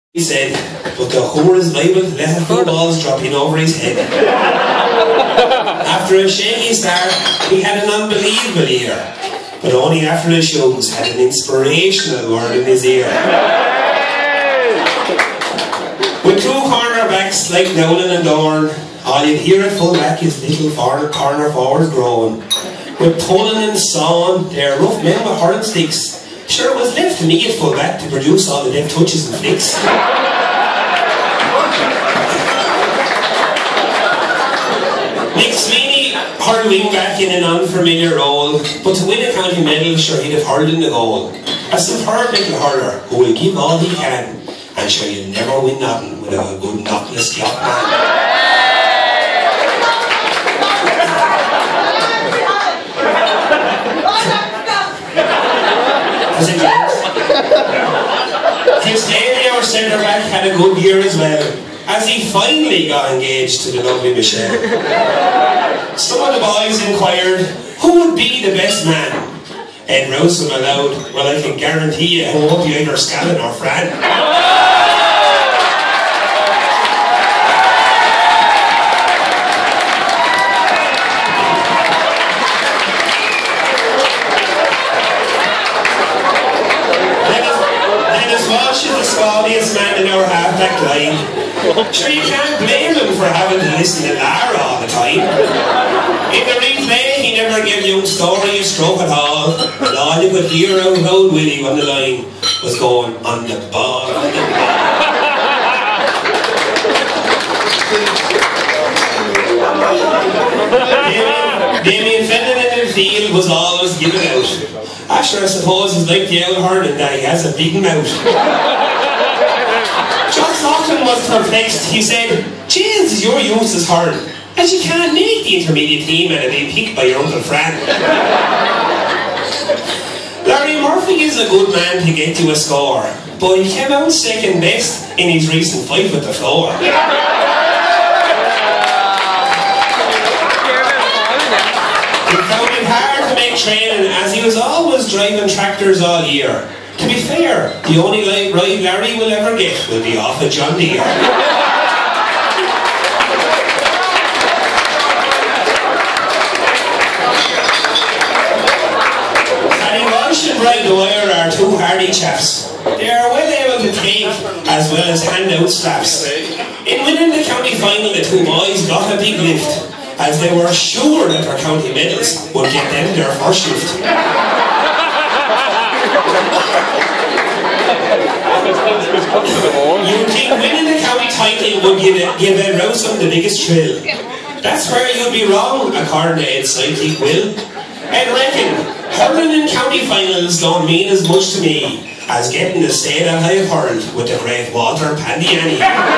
He said, but the whore is liable to let a few balls drop in over his head. After a shaky start, he had an unbelievable year, but only after the shows had an inspirational word in his ear. With two cornerbacks like Nolan and Dorn, all you'd hear at full-back is little corner forwards growing. With Pullen and Son, they're rough men with hurling sticks. Sure, it was left to me at full-back to produce all the deft touches and flicks. Nick Sweeney hurled wing-back in an unfamiliar role, but to win a county medal, sure he'd have hurled in the goal. A superb little hurler who will give all he can, and sure you'll never win nothing without a good knockless clock man. Christiani, our centre-back, had a good year as well, as he finally got engaged to the lovely Michelle. Some of the boys inquired, who would be the best man? Ed Rowson allowed, well, I can guarantee you, it won't be either Scallon or Fran. Scaldiest man in our half-back line. Sure, you can't blame him for having to listen to Lara all the time. In the replay, he never gave young Story a stroke at all, and all you could hear out loud Willie on the line was going, on the ball, on the ball. Damien Fenton in the field was always giving out. Asher, I suppose, is like the old hurling that he has a big mouth. John Stockton was perplexed. He said, Jesus, your use is hard, as you can't make the intermediate team out of being picked by your Uncle Fran. Larry Murphy is a good man to get you a score, but he came out second best in his recent fight with the floor. He found it hard to make training, as he was always driving tractors all year. To be fair, the only ride Larry will ever get will be off a John Deere. Paddy Walsh and Brian Dwyer are two hardy chaps. They are well able to take as well as hand out straps. In winning the county final, the two boys got a big lift, as they were sure that their county medals would get them their first shift. You'd think winning the county title would give Ed Rowson the biggest thrill. That's where you'd be wrong, according to Ed's sidekick Will. Ed reckon, hurling in county finals don't mean as much to me as getting to say that I've hurled with the great Walter Pandiani.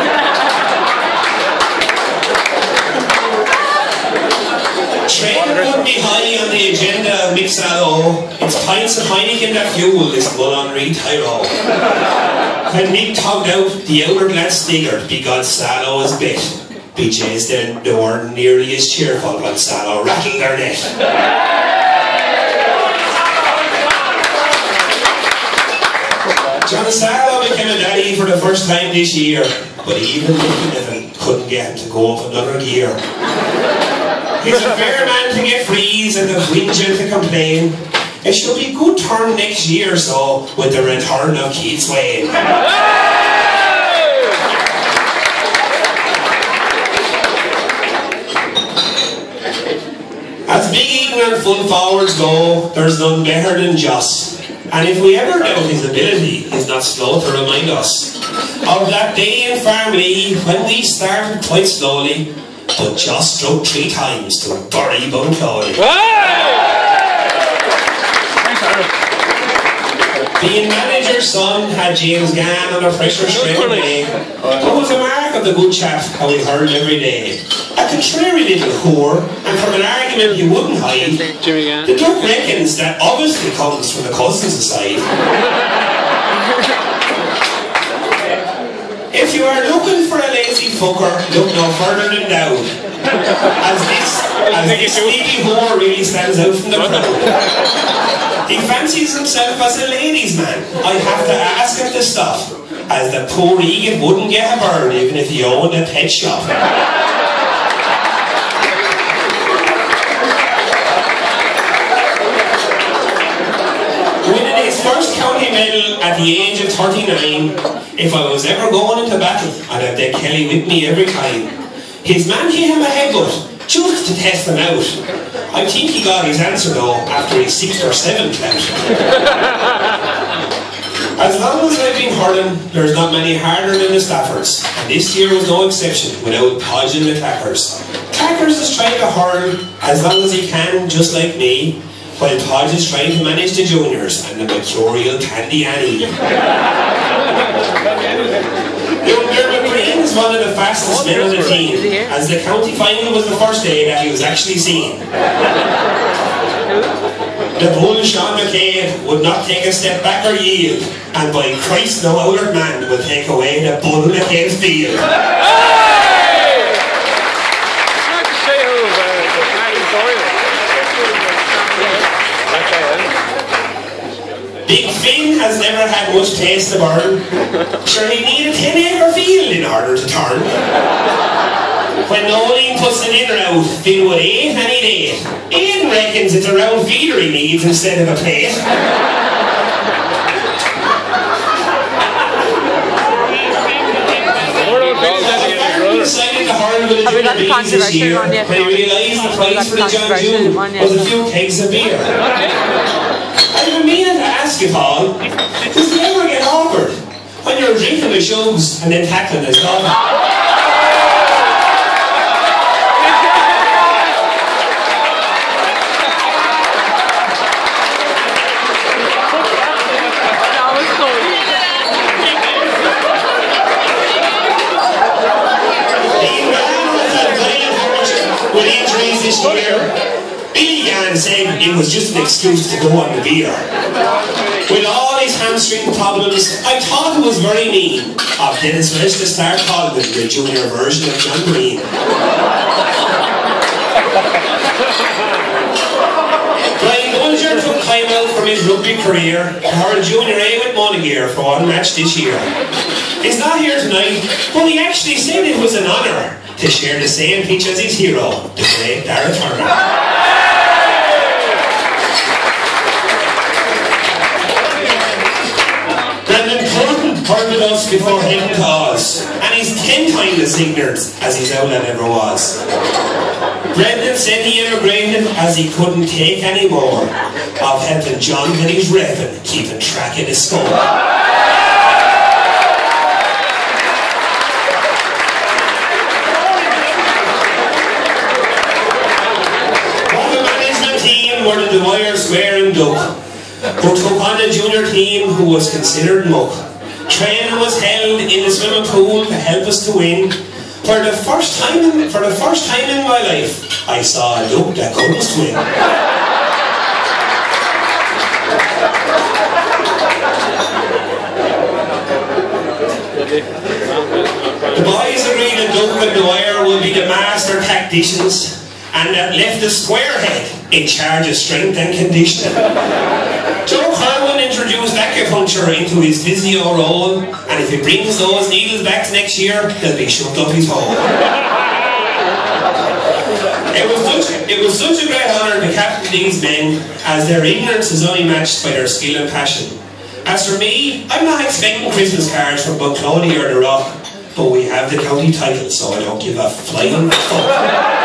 Training wouldn't be high on the agenda of Mixalo. It's pints of Heineken that fuel this Mullen-Reid Tyro. When Mick tugged out the hourglass sticker, because Salo is bit, BJ's then they weren't nearly as cheerful when Salo rattled their net. John Salo became a daddy for the first time this year, but even Nicky couldn't get him to go up another gear. He's a fair man to get frees and a whinger to complain. It should be a good turn next year, so, with the return of Keith Swain. As Big Eaton and full forwards go, there's none better than Joss. And if we ever doubt his ability, he's not slow to remind us of that day in Farmley when we started quite slowly, but Joss stroked 3 times to bury Bunclawley. Being manager's son had James Gann under pressure straight away. It was a mark of the good chap how he hurled every day. A contrary little whore, and from an argument you wouldn't hide, the Duke reckons that obviously comes from the cousins aside. If you are looking for a lazy fucker, look no further than Dowd. As this sleepy whore really stands out from the crowd. He fancies himself as a ladies' man. I have to ask him to stop, as the poor Egan wouldn't get a bird even if he owned a pet shop. Winning his first county medal at the age of 39, if I was ever going into battle, I'd have Dick Kelly with me every time. His man hit him a headbutt, just to test him out. I think he got his answer though, after his 6th or 7th bout. As long as I've been hurling, there's not many harder than the Staffords, and this year was no exception without Podge and the Clackers. Clackers is trying to hurl as long as he can, just like me, while Podge is trying to manage the juniors and the mercurial Candy Annie. Young Dermot Green is one of the fastest men on the team, as the county final was the first day that he was actually seen. The bull Sean McCabe would not take a step back or yield, and by Christ no outward man will take away the bull McCabe's field. Big Finn has never had much taste of burn. Sure, he needed a 10-acre field in order to turn. When Nolan puts it in or out, Finn would eat and he'd eat. Aidan reckons it's a round feeder he needs instead of a plate. Decided to hurl with the junior bees this year when he realised the price for the John June was a few kegs of beer. I've been meaning to ask you, Paul, does it ever get awkward when you're drinking the shoes and then tackling his dog? With injuries this year, Billy Gann said it was just an excuse to go on the beer. With all his hamstring problems, I thought it was very mean of Dennis Welsh to start calling him the junior version of John Green. Brian Bulger took time out from his rugby career to hurl Junior A with Monagear for one match this year. He's not here tonight, but he actually said it was an honour to share the same pitch as his hero, the great Dara Turner. Brendan Curtin hurled with us before heading to Oz, and he's 10 times as ignorant as his outlet ever was. Brendan said he emigrated as he couldn't take any more of helping John when he's revving, keeping track of his score. Were the Dwyer swearing duck, who took on a junior team who was considered muck. Training was held in the swimming pool to help us to win. For the first time in my life, I saw a duck that couldn't swim. The boys agreed that Duck and Dwyer would be the master tacticians, and that left the squarehead in charge of strength and conditioning. Joe Kerwin introduced acupuncture into his physio role, and if he brings those needles back next year, they'll be shoved up his hole. It was such a great honour to captain these men, as their ignorance is only matched by their skill and passion. As for me, I'm not expecting Christmas cards from Buckcloney or The Rock, but we have the county title, so I don't give a flying fuck.